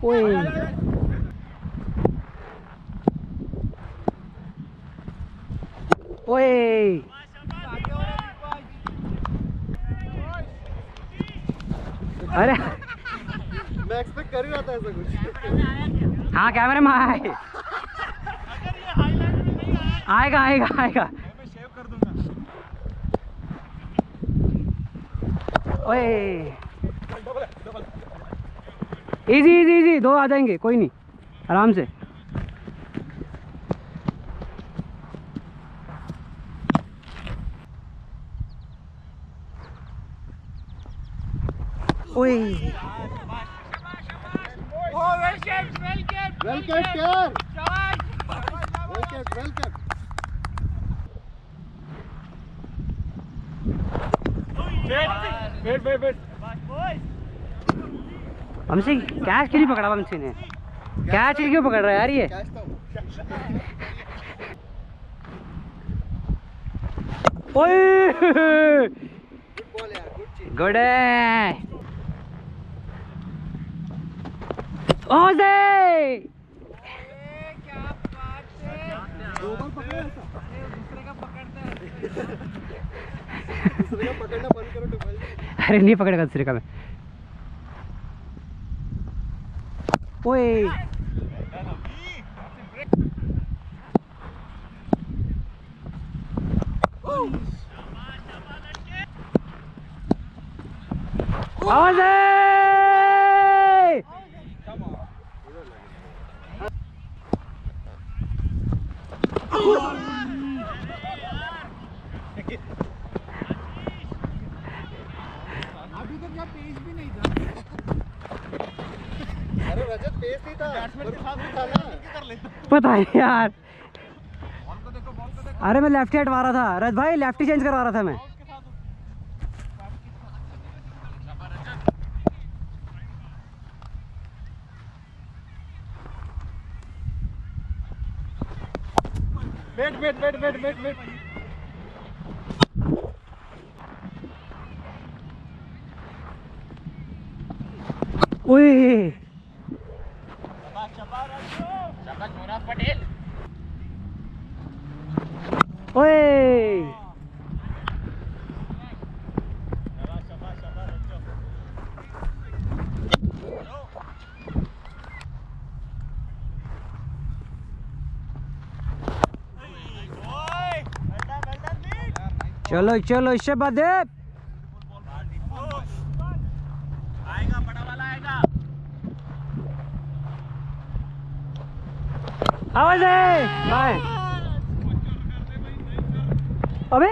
ओए ओए अरे मैं एक्सपेक्ट कर ही रहा था ऐसा कुछ। हाँ कैमरे में आए। आएगा आएगा आएगा। मैं शेव कर दूंगा। ओए इजी इजी इजी, 2 आ जाएंगे, कोई नहीं, आराम से। ओए वेल कैच यार, well catch, well catch. Wait. हमसे कैच क्यों नहीं पकड़ा? हमसे ने कैच क्यों पकड़ रहा है यार ये? ओए गुड है। ओजे दूसरे का पकड़ना बंद करो टुकल। अरे नहीं पकड़ेगा दूसरे का मैं। ओए ओजे अभी तक क्या पेज भी नहीं था। अरे रजत पेज नहीं था, बैट्समैन के साथ भी था ना। पता है यार। अरे मैं लेफ्ट हैंड मारा था रज भाई, लेफ्ट चेंज करवा रहा था मैं। वेट। ओए शाबाश मुराद पटेल। ओए चलो चलो शबादेब। आएगा बड़ा वाला आएगा। आवाज है बाय। अबे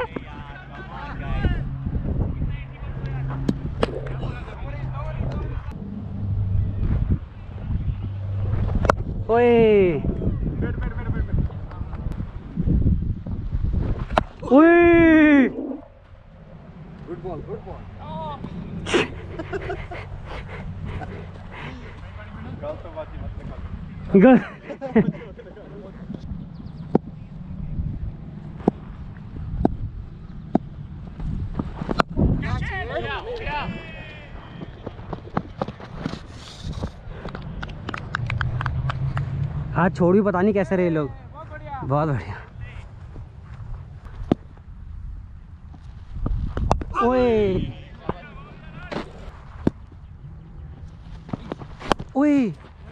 ओए ओए गुड बॉल। गलत तो बात ही मत निकाल। गल हाथ छोड़ी, पता नहीं कैसे रहे लोग। बहुत बढ़िया। ओए ओए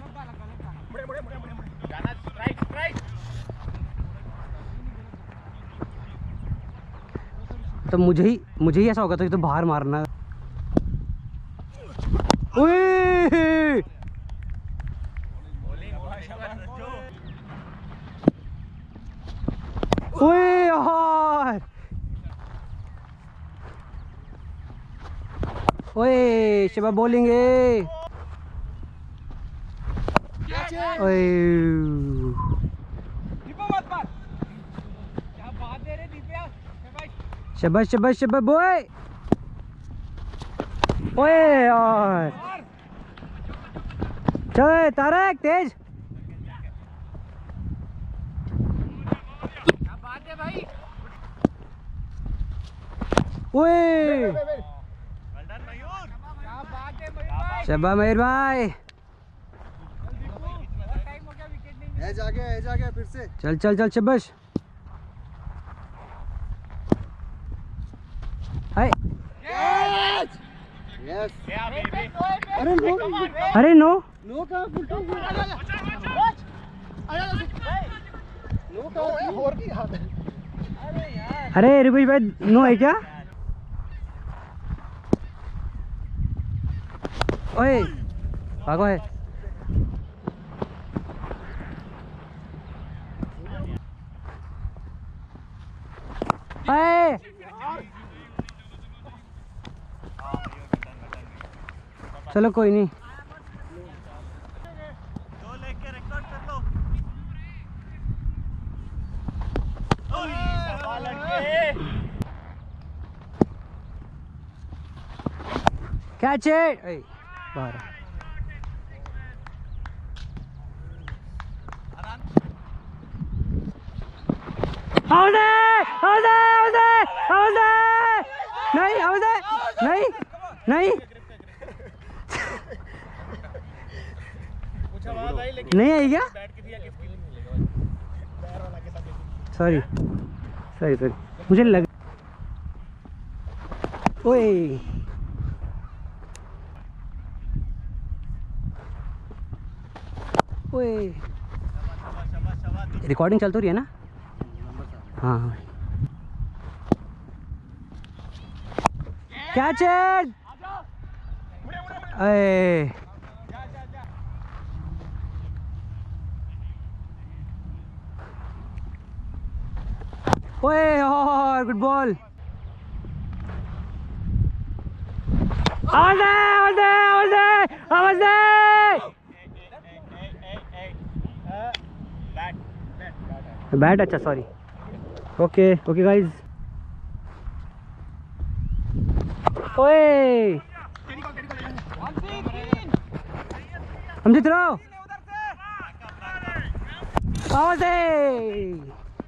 तो मुझे ही ऐसा होगा तो ये तो बाहर मारना। ओए ओए यार ओए शबा बोलेंगे। ओए शबाश शबाश शबाश बॉय। ओए यार चल तारक तेज। क्या बात है भाई। ओए क्या बात है मयूर भाई। शबा मयूर भाई। एज आ गया फिर से। चल चल चल शबाश। Hi yes. अरे नो नो कहाँ फुल टॉस नो कहाँ और की हाथ है। अरे रिबीश भाई नो है क्या? ओए भागो है। अरे चलो कोई नहीं। दो लेके रिकॉर्ड कर लो। Catch it. बाहर। नहीं नहीं नहीं आई क्या? सॉरी सॉरी सॉरी मुझे लग। ओए ओए रिकॉर्डिंग चल तो रही है ना? हाँ हाँ कैच इट। ए ओए और गुड बॉल। बैट अच्छा सॉरी। Okay okay guys. ओए अमजीत रहो। आवाज है।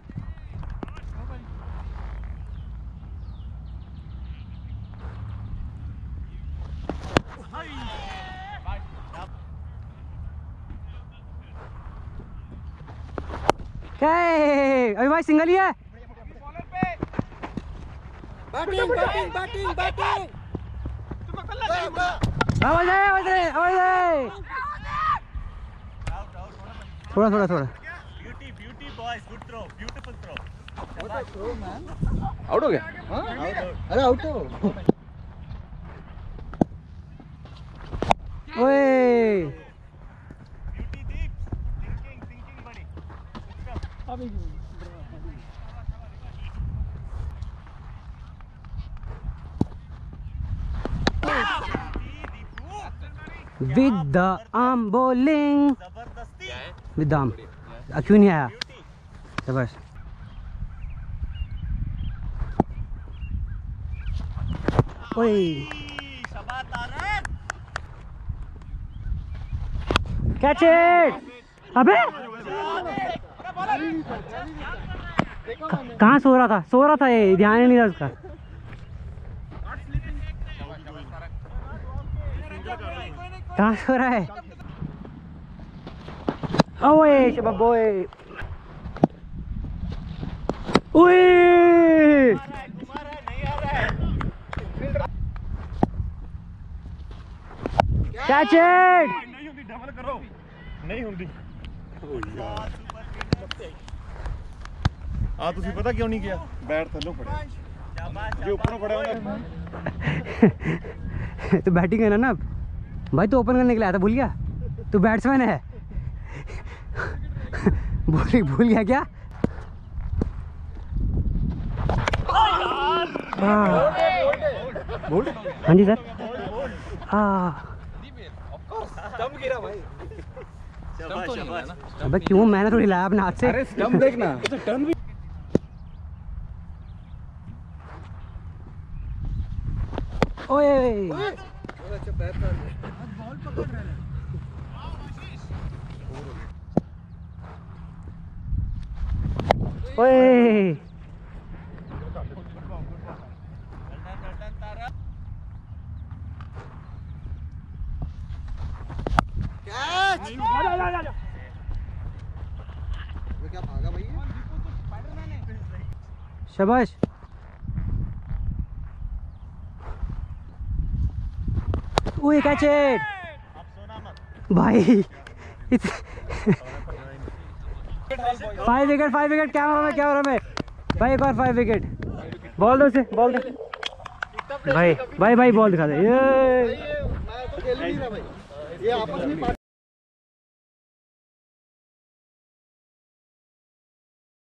अभी भाई सिंगल ही है। Batting batting batting batting. आवाज है आवाज है आवाज है। थोड़ा थोड़ा थोड़ा। Beauty beauty boys good throw beautiful throw. Out हो गया। हाँ अरे आउट हो। ओए ब्यूटी दीप थिंकिंग थिंकिंग बड़ी। with the arm bowling जबरदस्ती with the arm। क्यों नहीं आया? बस ओए शाबाश तारक। Catch it. अबे कहाँ सो रहा था ये ध्यान ही नहीं था उसका। कहाँ सो रहा है? ओए शबाब ओए ओए कुमार है नहीं आ रहा है। Catch it. नहीं होती डबल करो नहीं होती। हाँ तुझे पता क्यों नहीं किया? बैट थल्लों पड़े जो ऊपरों पड़े होंगे। तो बैटिंग है ना अब भाई। तो ओपन करने के लिए आया था भूल गया? तू बैट्समैन है। भूल गया क्या? हाँ जी सर। अबे क्यों मैंने तो हिलाया अपने हाथ से। अरे स्टंप देखना। टर्न भी ओए अच्छा बैट कर बॉल पकड़ रहे हैं। ओए कैच। शाबाश। ओए कैच इट अब सोना मत। भाई। 5 विकेट 5 विकेट। कैमरा में भाई एक और 5 विकेट। बॉल दो उसे, बॉल दे भाई भाई भाई बॉल दिखा दे। ये मैं तो खेल नहीं रहा भाई, ये आपस में